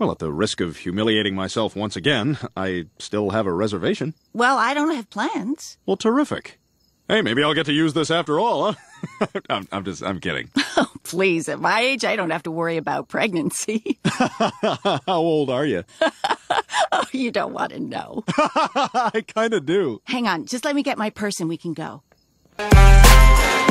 Well, at the risk of humiliating myself once again, I still have a reservation. Well, I don't have plans. Well, terrific. Hey, maybe I'll get to use this after all, huh? I'm kidding. Oh, please, at my age, I don't have to worry about pregnancy. How old are you? Oh, you don't want to know. I kind of do. Hang on, just let me get my purse and we can go.